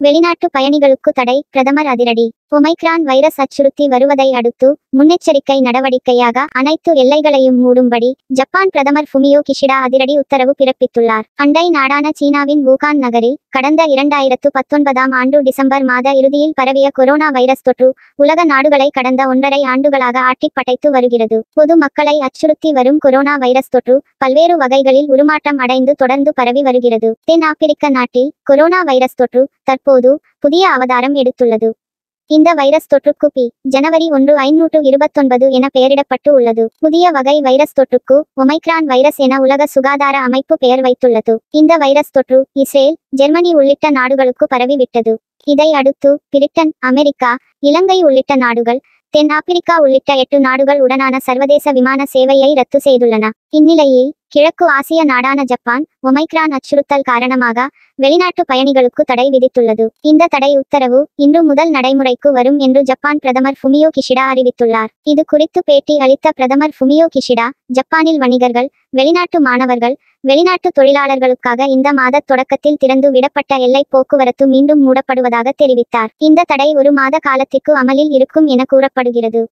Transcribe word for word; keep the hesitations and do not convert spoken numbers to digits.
வெளிநாட்டு பயணிகளுக்கு தடை, பிரதமர் அதிரடி. ஒமைக்ரான் வைரஸ் அச்சுறுத்தி வருவதை அடுத்து முன்னெச்சரிக்கை நடவடிக்கையாக அனைத்து எல்லைகளையும் மூடும்படி ஜப்பான் பிரதமர் ஃபுமியோ கிஷிடா அதிரடி உத்தரவு பிறப்பித்துள்ளார். அண்டை நாடான சீனாவின் வூகான் நகரில் கடந்த இரண்டாயிரத்து பத்தொன்பதாம் ஆண்டு டிசம்பர் மாத இறுதியில் பரவிய கொரோனா வைரஸ் தொற்று உலக நாடுகளை கடந்த ஒன்றரை ஆண்டுகளாக ஆட்டிப் படைத்து வருகிறது. பொது மக்களை அச்சுறுத்தி வரும் கொரோனா வைரஸ் தொற்று பல்வேறு வகைகளில் உருமாற்றம் அடைந்து தொடர்ந்து பரவி வருகிறது. தென் ஆப்பிரிக்க நாட்டில் கொரோனா வைரஸ் தொற்று தற்போது புதிய அவதாரம் எடுத்துள்ளது. இந்த வைரஸ் தொற்றுக்கு பி ஜனவரி ஒன்று ஐநூற்று இருபத்தொன்பது என பெயரிடப்பட்டு உள்ளது. புதிய வகை வைரஸ் தொற்றுக்கு ஒமைக்ரான் வைரஸ் என உலக சுகாதார அமைப்பு பெயர் வைத்துள்ளது. இந்த வைரஸ் தொற்று இஸ்ரேல், ஜெர்மனி உள்ளிட்ட நாடுகளுக்கு பரவிவிட்டது. இதை அடுத்து பிரிட்டன், அமெரிக்கா, இலங்கை உள்ளிட்ட நாடுகள், தென் ஆப்பிரிக்கா உள்ளிட்ட எட்டு நாடுகள் உடனான சர்வதேச விமான சேவையை ரத்து செய்துள்ளன. இந்நிலையில் கிழக்கு ஆசிய நாடான ஜப்பான் ஒமைக்ரான் அச்சுறுத்தல் காரணமாக வெளிநாட்டு பயணிகளுக்கு தடை விதித்துள்ளது. இந்த தடை உத்தரவு இன்று முதல் நடைமுறைக்கு வரும் என்று ஜப்பான் பிரதமர் ஃபுமியோ கிஷிடா அறிவித்துள்ளார். இது குறித்து பேட்டி அளித்த பிரதமர் ஃபுமியோ கிஷிடா, ஜப்பானில் வணிகர்கள், வெளிநாட்டு மாணவர்கள், வெளிநாட்டு தொழிலாளர்களுக்காக இந்த மாத தொடக்கத்தில் திறந்து விடப்பட்ட எல்லை போக்குவரத்து மீண்டும் மூடப்படுவதாக தெரிவித்தார். இந்த தடை ஒரு மாத காலத்திற்கு அமலில் இருக்கும் என கூறப்படுகிறது.